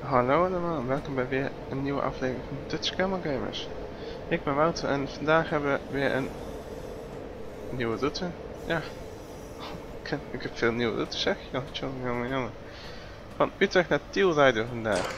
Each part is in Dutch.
Hallo allemaal, welkom bij weer een nieuwe aflevering van Dutch Camel Gamers. Ik ben Wouter en vandaag hebben we weer een nieuwe route. Ja, ik heb veel nieuwe routes zeg. Jongen. Van Utrecht naar Tiel rijden we vandaag.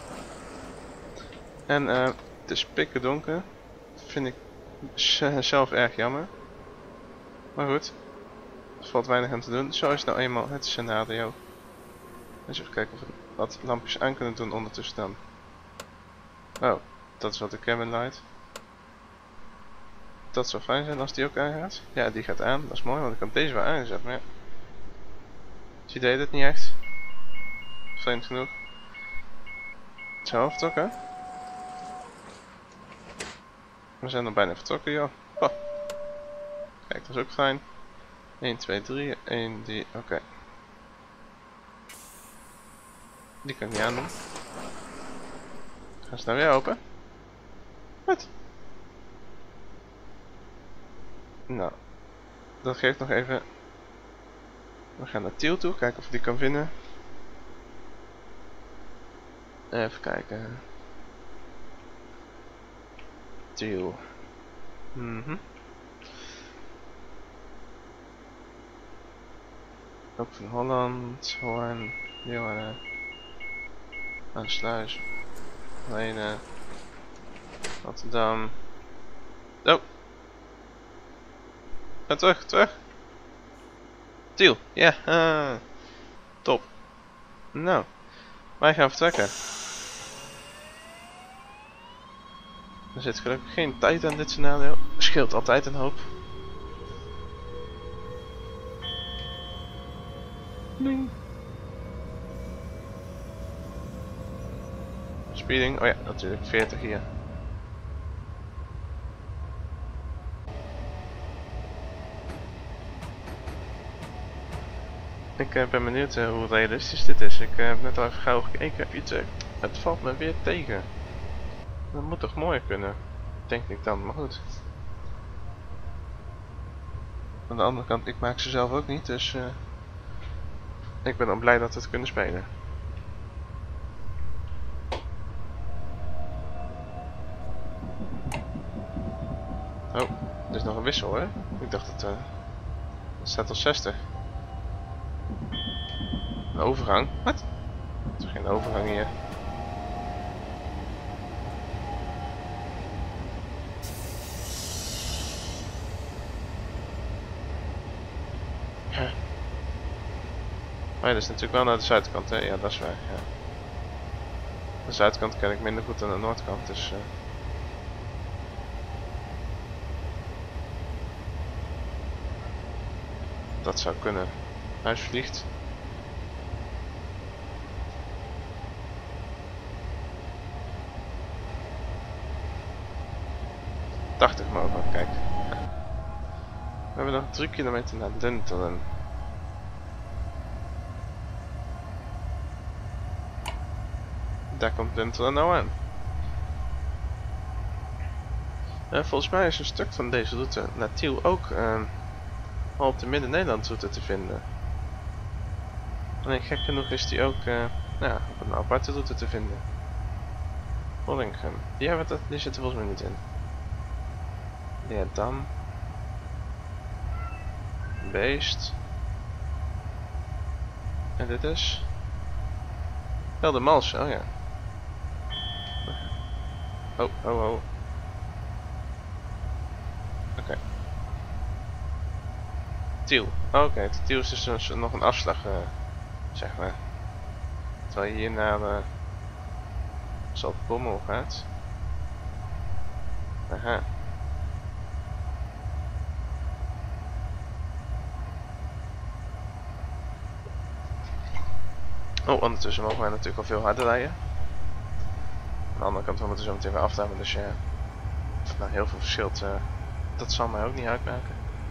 En het is pikken donker. Vind ik zelf erg jammer. Maar goed, er valt weinig aan te doen. Zo is nou eenmaal het scenario. Dus even kijken of we wat lampjes aan kunnen doen ondertussen dan. Oh, dat is wat de cabin light. Dat zou fijn zijn als die ook aangaat. Ja, die gaat aan. Dat is mooi, want ik heb deze wel aangezet. Maar ja, die deed het niet echt. Vreemd genoeg. Zo, vertrokken. We zijn er bijna vertrokken, joh. Oh. Kijk, dat is ook fijn. 1, 2, 3. 1, die. Oké. Die kan ik niet aandoen. Gaan ze nou weer open? Wat? Nou, dat geeft nog even. We gaan naar Tiel toe, kijken of ik die kan vinden. Even kijken. Tiel. Ook van Holland, Hoorn, Leeuwarden, Aansluis, Lenen, Rotterdam. Oh! Ga terug! Tiel, ja, top. Nou, wij gaan vertrekken. Er zit gelukkig geen tijd aan dit scenario. Scheelt altijd een hoop. Ding. Speeding, oh ja, natuurlijk 40 hier. Ik ben benieuwd hoe realistisch dit is. Ik heb net al even gauw gekeken op Utrecht. Het valt me weer tegen. Dat moet toch mooier kunnen, denk ik dan, maar goed. Aan de andere kant, ik maak ze zelf ook niet, dus ik ben dan blij dat we het kunnen spelen. Oh, er is nog een wissel hè? Ik dacht dat het staat op 60. Een overgang? Wat? Er is geen overgang hier. Oh ja, dat is natuurlijk wel naar de zuidkant hè? Ja, dat is waar. Ja. De zuidkant ken ik minder goed dan de noordkant, dus dat zou kunnen. Huis vliegt. Mogen, kijk. We hebben nog 3 kilometer naar Duntelen. Daar komt Duntelen nou aan. Volgens mij is een stuk van deze route naar Tiel ook al op de Midden-Nederland route te vinden. Alleen gek genoeg is die ook op een aparte route te vinden. Hollinghem. Die zit er volgens mij niet in. Ja, dan. Beest. En dit is. Geldermalsen, oh ja. Oh. Oké. Tiel. Oké, Tiel is dus nog een afslag, zeg maar. Terwijl je hier naar Zaltbommel gaat. Aha. Oh, ondertussen mogen wij natuurlijk al veel harder rijden. Aan de andere kant, we moeten zo meteen weer afdammen, dus ja. Of het nou heel veel verschilt, dat zal mij ook niet uitmaken.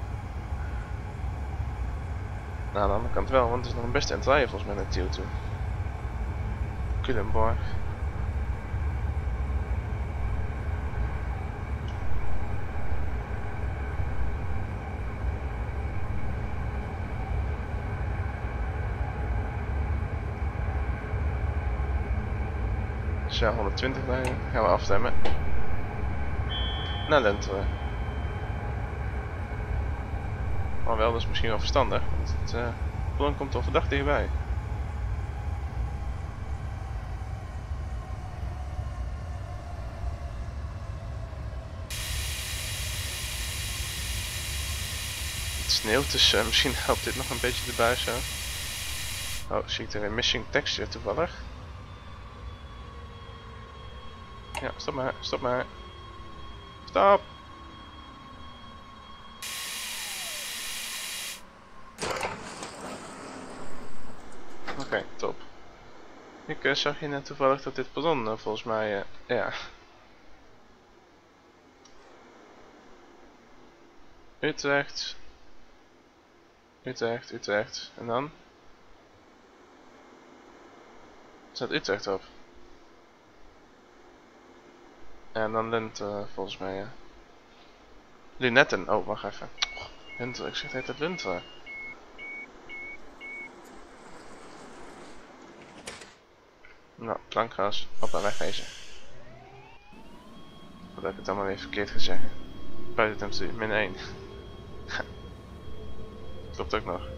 Nou, aan de andere kant wel, want het is nog een beste eind rijden volgens mij naar Tiel toe. Culemborg. Shell 120 rijden. Gaan we afstemmen. Naar Lunteren. Maar wel, dat is misschien wel verstandig. Want het ballon komt al verdacht dichtbij. Het sneeuwt, dus misschien helpt dit nog een beetje de bui zo. Oh, zie ik er weer missing texture toevallig. Ja, stop maar, stop maar. Stop! Oké, top. Ik zag je net toevallig dat dit ballon volgens mij, ja. Utrecht. Utrecht, Utrecht. En dan? Staat Utrecht op. Ja, en dan Lent volgens mij, ja. Lunetten. Oh, wacht even. Lunteren, ik zeg het heet Lunteren. Nou, plankgas. Hoppa, wegwezen. Voordat ik het allemaal weer verkeerd ga zeggen. Buitentemperatuur, min 1. Klopt ook nog.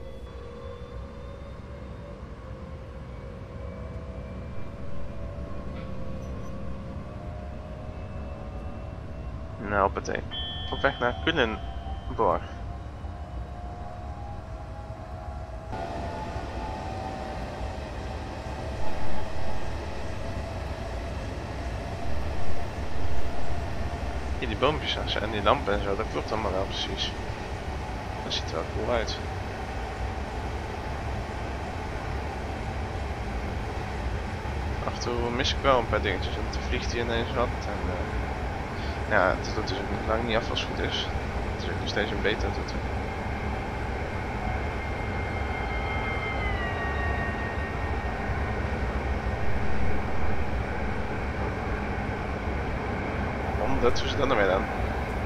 Nou, hoppatee. Op weg naar Culemborg. Hier die boompjes en die lampen en zo, dat klopt allemaal wel precies. Dat ziet er wel cool uit. Af en toe mis ik wel een paar dingetjes, want dan vliegt hij ineens wat. En, ja, het doet dus ook nog lang niet af als het goed is. Het is ook nog steeds een beta toeter. Dat doen ze dan er weer aan.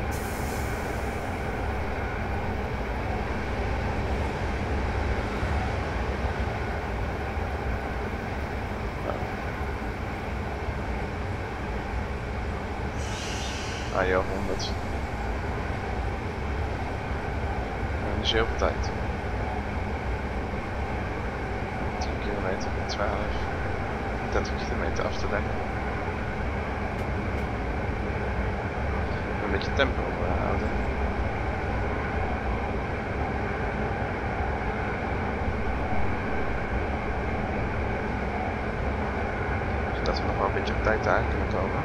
Ah joh, 100. En dus heel veel tijd. 10 kilometer, 12. 30 kilometer af te leggen. Een beetje tempo houden. Zodat we nog wel een beetje op tijd aan kunnen komen.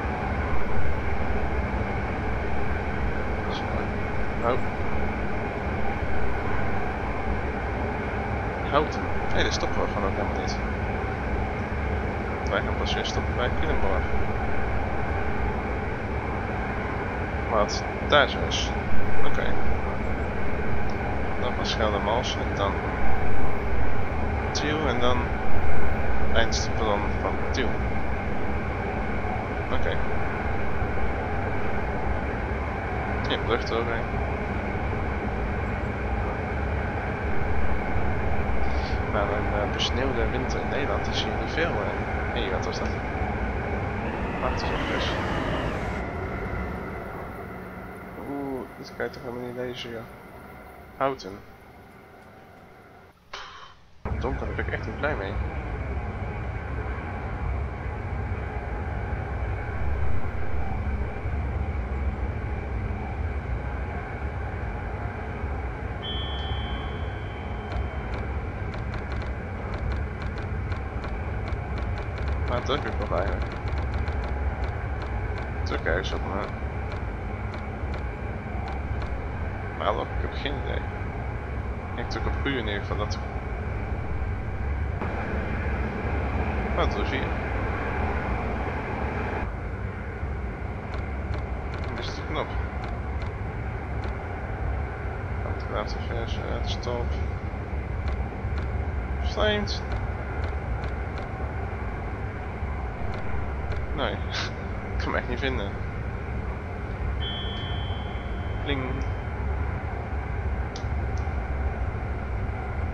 Oh. Houten. Nee, dat stoppen we gewoon ook helemaal niet. Wij gaan pas weer stoppen bij Culemborg. Wat daar zo is. Oké. Dan van Geldermalsen en dan Tiel en dan eindstopballon van Tiel. Oké. Ja, brug eroverheen. Maar een besneeuwde winter in Nederland is hier niet veel. Hé, wat was dat? Wacht eens even. Oeh, dit kan je toch helemaal niet lezen, joh. Houten. Donker, daar ben ik echt niet blij mee. Maar druk ik nog eigenlijk. Druk ergens op me. Maar hallo, ik heb geen idee. Ik druk op U in ieder geval. Dat... Wat is hier? Dit is de knop. Autograaf vers, stop. Vreemd. Nee, ik kan hem echt niet vinden. Pling.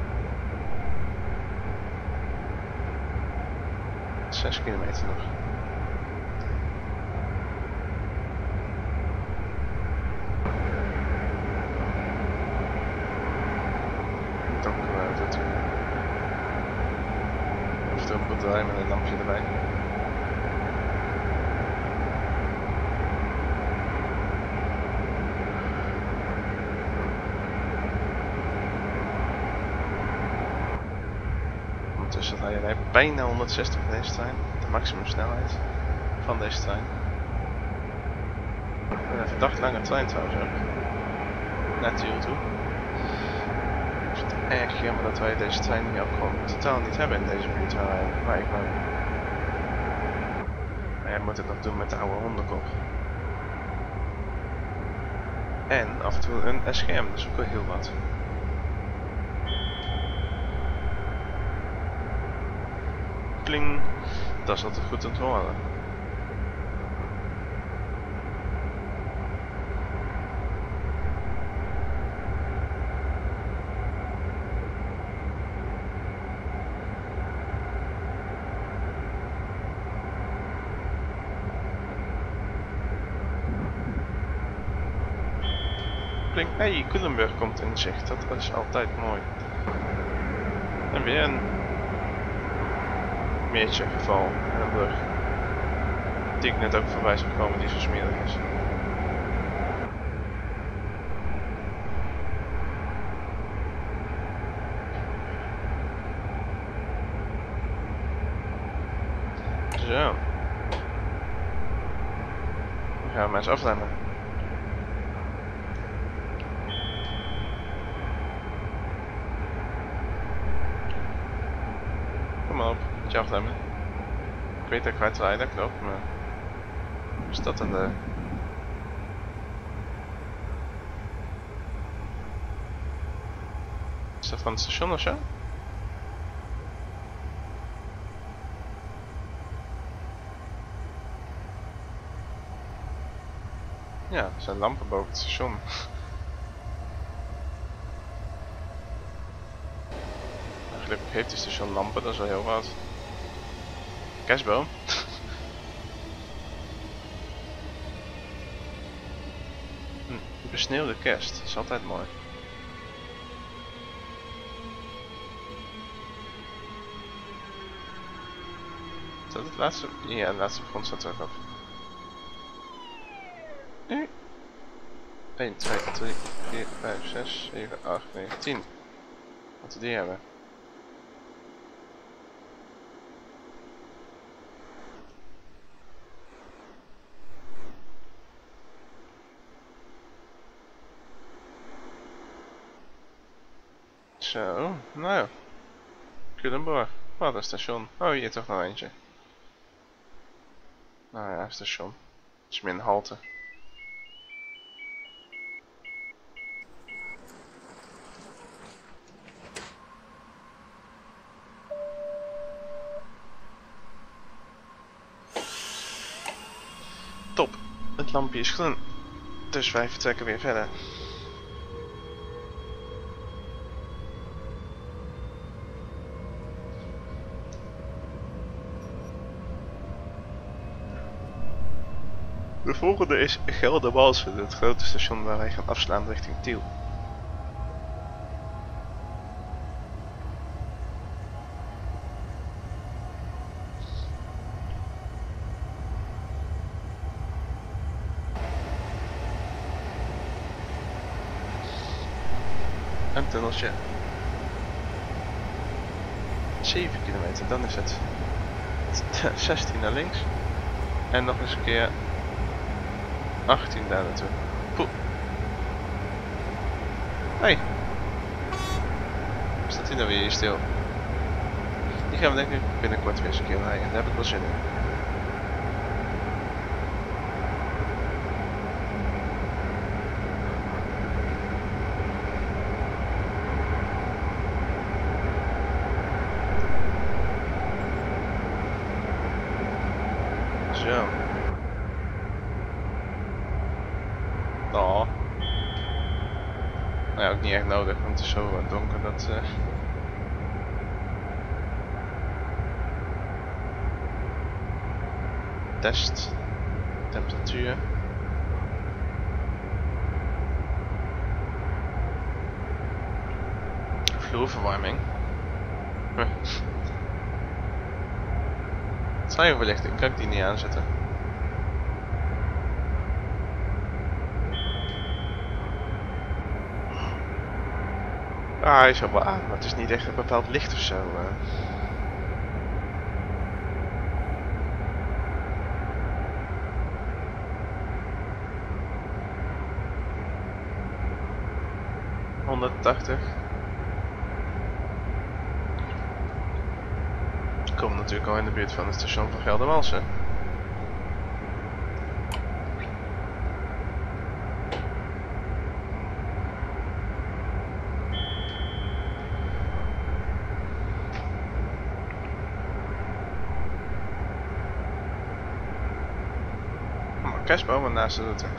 6 kilometer nog. doorheen met een lampje erbij. Ondertussen rij je bijna 160 op deze trein. De maximum snelheid van deze trein. Een verdacht lange trein trouwens ook. Naar Tiel toe. Ik vind het erg jammer dat wij deze trein nu ook gewoon totaal niet hebben in deze buurt waar ik woon. Maar jij moet het nog doen met de oude hondenkop. En af en toe een SGM, dat is ook wel heel wat. Kling, dat is altijd goed om te horen. Hey, Culemborg komt in zicht, dat is altijd mooi. En weer een meertje geval en een brug. Die ik net ook voorbij zag komen, die zo smerig is. Zo. Dan gaan we maar eens afremmen. Kom maar op, met je afremmen. Ik weet dat ik kwijt rijden, dat klopt, maar... Is dat dan de... Is dat van het station of zo? Ja, er zijn lampen boven het station. Gelukkig heeft het station lampen, dat is wel heel wat. Kerstboom. Besneeuwde kerst, dat is altijd mooi. Is dat het laatste? Ja, het laatste grond staat er ook op. 1, 2, 3, 4, 5, 6, 7, 8, 9, 10. Laten we die hebben. Zo, nou ja. Culemborg. Wat een station. Oh, hier toch nog eentje. Nou ja, station. Het is meer een halte. Top. Het lampje is groen. Dus wij vertrekken weer verder. De volgende is Geldermalsen, het grote station waar wij gaan afslaan richting Tiel. Een tunneltje. 7 kilometer, dan is het 16 naar links. En nog eens een keer 18 daar naartoe. Poeh. Hey. Staat hij nou weer hier stil? Die gaan we denk ik binnenkort weer eens een keer rijden. Daar heb ik wel zin in. Zo. Oh. Nou ja, ook niet echt nodig, want het is zo donker dat... Test. Temperatuur. Vloerverwarming. Schijnverlichting, kan ik die niet aanzetten? Ah, hij is wel aan, maar het is niet echt een bepaald licht of zo. ...180. Ik kom natuurlijk al in de buurt van het station van Geldermalsen. Kerstbomen naast de route.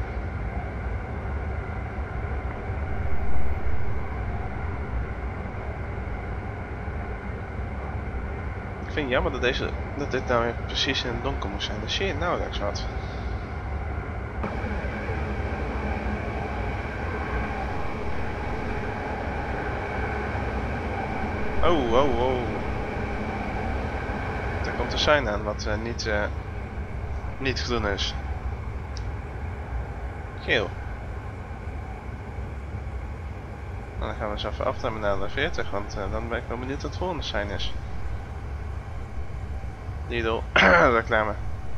Ik vind het jammer dat dit nou weer precies in het donker moest zijn. Dan zie je nauwelijks wat. Oh, oh, oh. Daar komt een sign aan wat niet groen is. Geel. Dan gaan we eens even afnemen naar de 40, want dan ben ik wel benieuwd wat het volgende sign is. Lidl, reclame.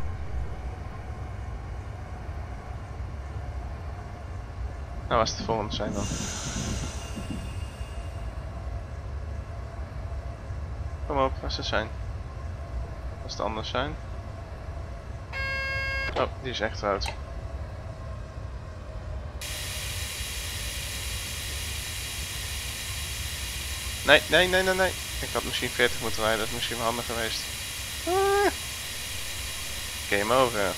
Nou, was het volgende sign dan? Kom op, waar is de sign? Als het anders zijn. Oh, die is echt rood. Nee, nee, nee, nee, nee. Ik had misschien 40 moeten rijden, dat is misschien wel handig geweest. Game over.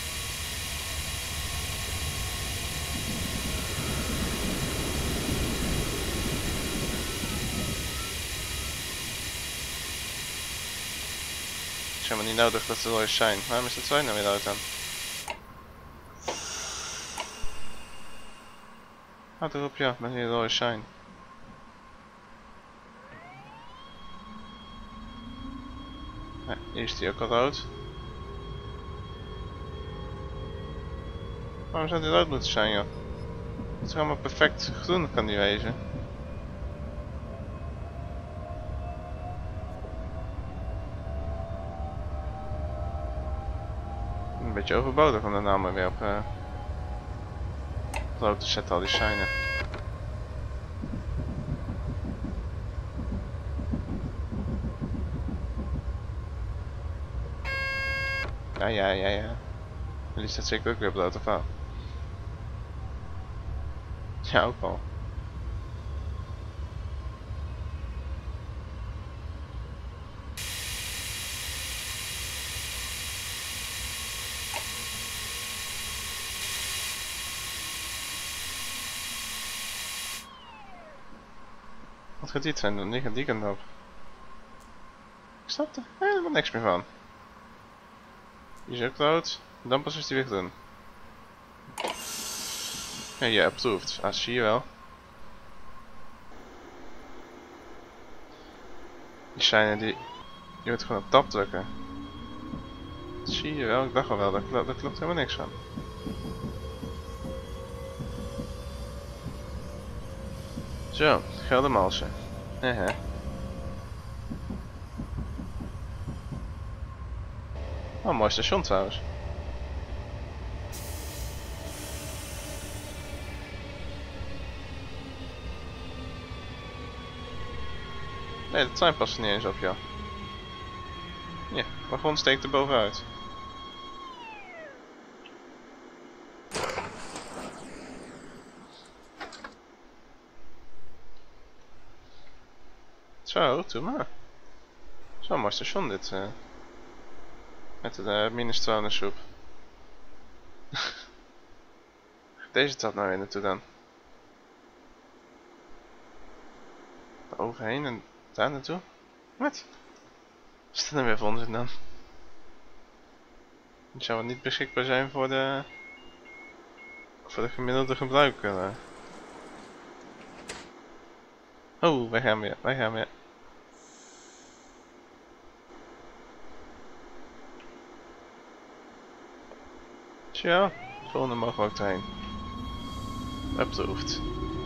Het is helemaal niet nodig dat ze er eens zijn. Waarom is dat zo nou weer uit aan? Houd erop, ja, ben hier er eens zijn. Ja, hier is die ook al rood. Waarom zou die rood moeten zijn, joh? Het is allemaal perfect groen, kan die wezen. Een beetje overbodig om de naam weer op rood te zetten, al die signen. Ja, ja, ja, ja. Die staat zeker ook weer op rood of wel? Ja, ook al. Wat gaat dit zijn dan? Die gaat die kant op. Ik snap er helemaal niks meer van. Die is ook rood. Dan pas is die weer groen. Ja, je approved. Ah, zie je wel. Die zijn die... Je moet gewoon op tab drukken. Dat zie je wel. Ik dacht al wel. Daar klopt helemaal niks van. Zo, Geldermalsen. Oh, mooi station trouwens. Nee, de trein past er niet eens op, joh. Ja, de wagon steekt er bovenuit. Zo, doe maar. Zo'n mooi station dit. Met de minestronesoep. Deze stad nou weer naartoe dan. Overheen en daar naartoe? Wat? Wat is dat nou weer voor onzin dan? Die zou niet beschikbaar zijn voor de gemiddelde gebruiker. Oh, wij gaan weer, wij gaan weer. Tja, volgende mogen we ook erheen. Approved.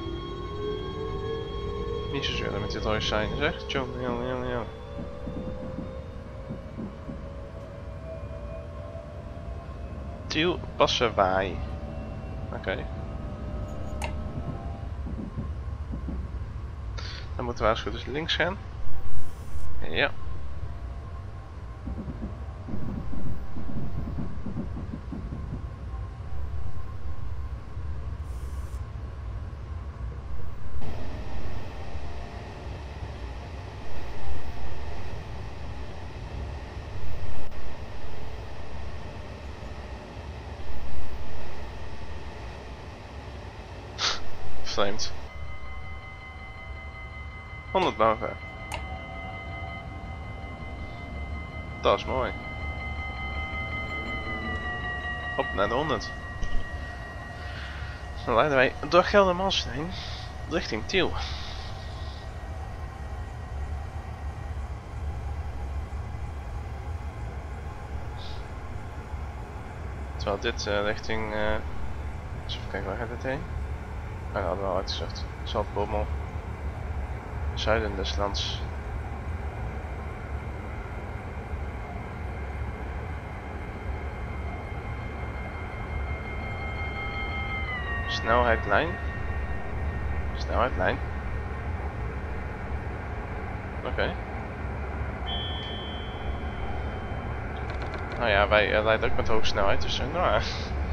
Niet zo zeuren met dit rode sign, zeg. Jongen. Tiel Passawaai. Oké. Dan moeten we als het goed is links gaan. Ja. Vreemd. 100 boven. Dat is mooi. Op naar de 100. Dan leiden wij door Geldermalsen heen richting Tiel. Terwijl dit richting... eens even kijken, waar gaat dit heen? Oh, dat hadden we al uitgezocht. Zaltbommel. Zuiden des lands. Snelheidlijn. Snelheidlijn. Oké. Nou ja, wij rijden ook met hoge snelheid, dus nou ja.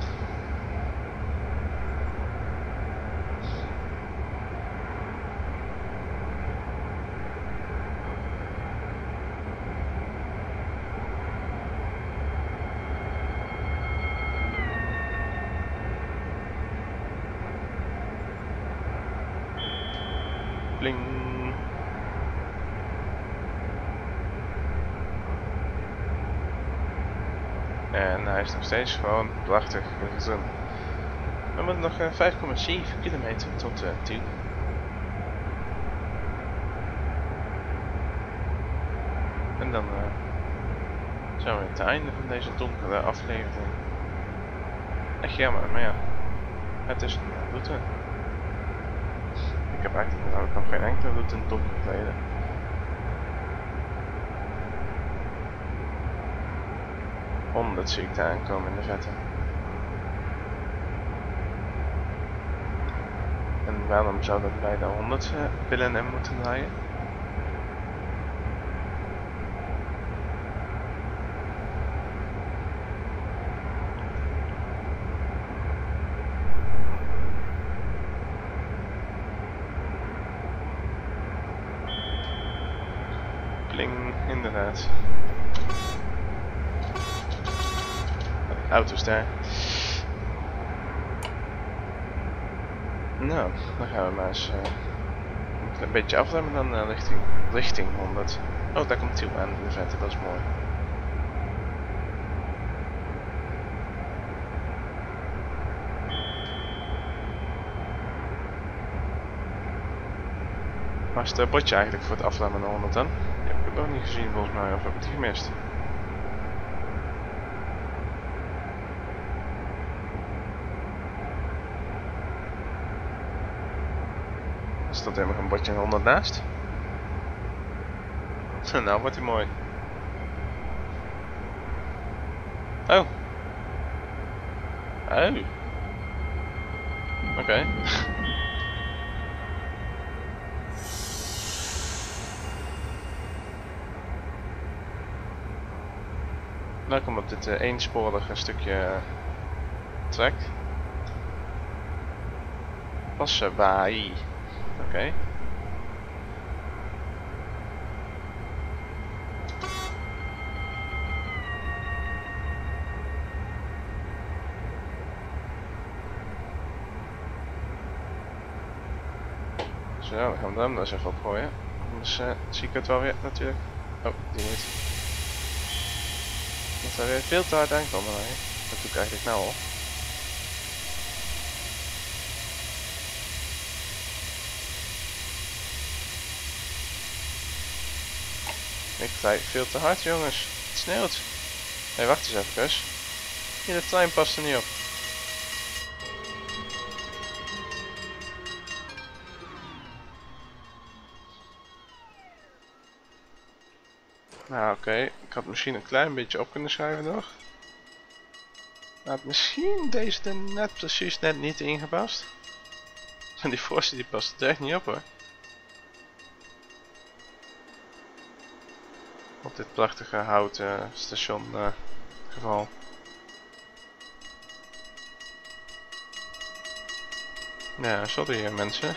Bling. En hij is nog steeds gewoon prachtig gezond. We hebben nog 5,7 kilometer tot Tiel. En dan zijn we aan het einde van deze donkere aflevering. Echt jammer, maar ja, het is een route. Ik heb eigenlijk nog geen enkele route in het donker gereden. Honderd zie ik daar aankomen in de vette. En waarom zouden wij dan 100 willen en moeten rijden? Pling, inderdaad. Auto's daar. Nou, dan gaan we maar eens een beetje afremmen dan richting 100. Oh, daar komt Tiel aan, de vette, dat is mooi. Waar is het bordje eigenlijk voor het afremmen naar 100 dan? Die heb ik nog niet gezien volgens mij, of heb ik het gemist? Er stond helemaal een bordje 100 naast. Nou wordt hij mooi. Oh. Oh. Oké. Welkom op dit eensporige stukje track. Passawaai. Oké. Zo, dan gaan we hem eens even opgooien. Anders zie ik het wel weer natuurlijk. Oh, die niet. Dat er weer veel te hard aankomen. Dat doe ik eigenlijk nou al. Ik rijd veel te hard, jongens. Het sneeuwt. Hé, wacht eens even. Ja, de trein past er niet op. Nou oké, ik had misschien een klein beetje op kunnen schuiven nog. Had misschien deze er net precies net niet ingepast. En die voorste die past er echt niet op hoor. Op dit prachtige houten station geval. Ja, sorry mensen.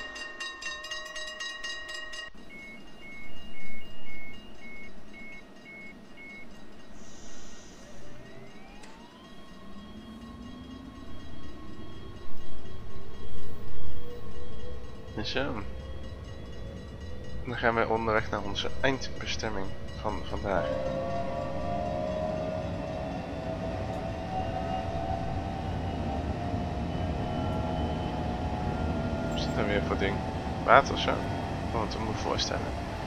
Zo. Dan gaan wij onderweg naar onze eindbestemming van vandaag. Wat is dit dan weer voor ding? Water of zo? Ik kan het me voorstellen.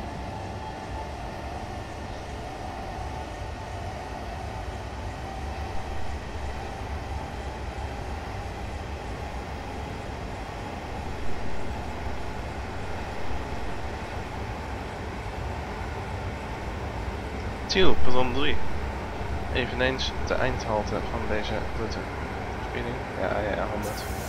Tiel, perron 3. Eveneens de eindhalte van deze route. Speeding? Ja, 100.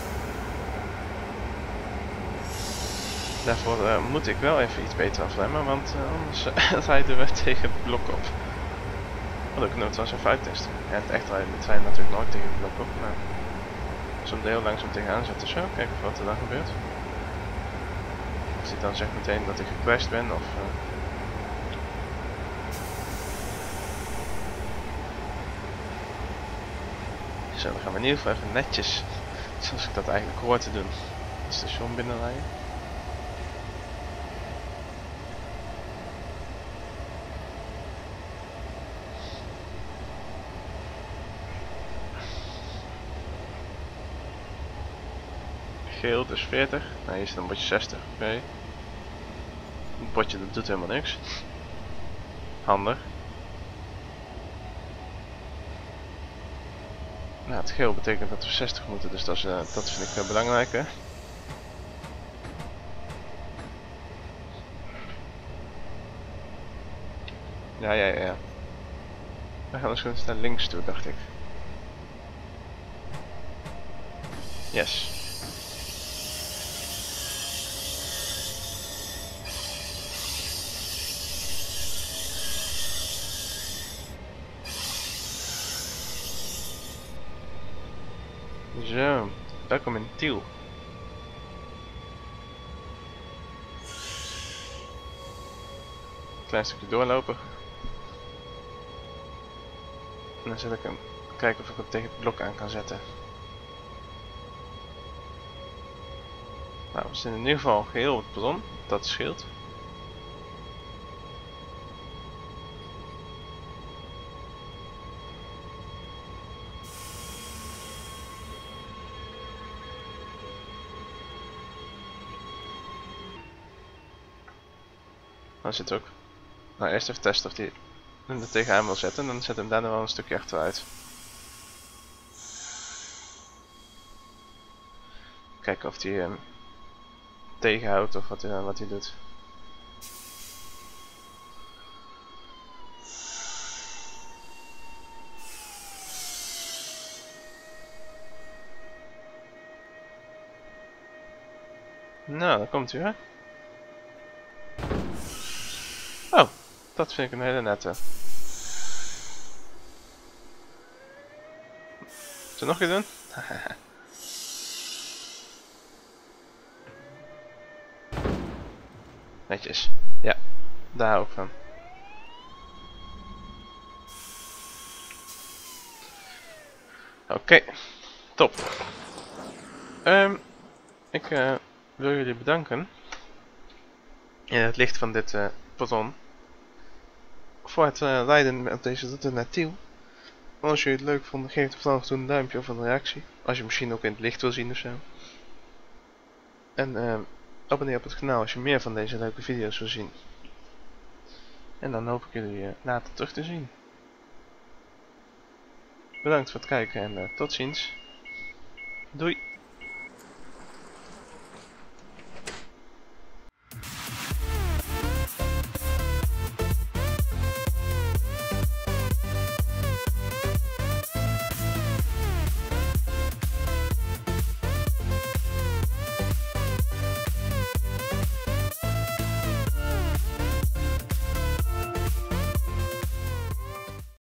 Daarvoor moet ik wel even iets beter afremmen, want anders rijden we tegen het blok op. Wat ik nooit was even uittesten. Ja, het echt rijden met trein natuurlijk nooit tegen het blok op, maar soms heel langzaam tegenaan zetten zo, kijken wat er dan gebeurt. Als hij dan zegt meteen dat ik gecrashed ben of... Zo, dan gaan we in ieder geval even netjes, zoals ik dat eigenlijk hoor te doen, het station binnenrijden. Geel, dus 40. Nou, hier zit een bordje 60. Oké. Het bordje dat doet helemaal niks. Handig. Nou, het geel betekent dat we 60 moeten, dus dat vind ik wel belangrijk, hè. Ja. We gaan dus gewoon naar links toe, dacht ik. Yes. Zo, welkom in Tiel. Klein stukje doorlopen. En dan zet ik hem kijken of ik hem tegen het blok aan kan zetten. Nou, we zijn in ieder geval geheel op het perron, dat scheelt. Dan zit ook. Nou, eerst even testen of hij hem er tegenaan wil zetten en dan zet hem daarna wel een stukje achteruit. Kijken of hij hem tegenhoudt of wat hij doet. Nou, dan komt hij hè. Oh, dat vind ik een hele nette. Zullen we nog iets doen? Netjes. Ja, daar hou ik van. Oké, top. Ik wil jullie bedanken in het licht van dit perron voor het rijden op deze route naar Tiel. Als jullie het leuk vonden, geef dan vooral een duimpje of een reactie. Als je misschien ook in het licht wil zien ofzo. En abonneer op het kanaal als je meer van deze leuke video's wil zien. En dan hoop ik jullie later terug te zien. Bedankt voor het kijken en tot ziens. Doei!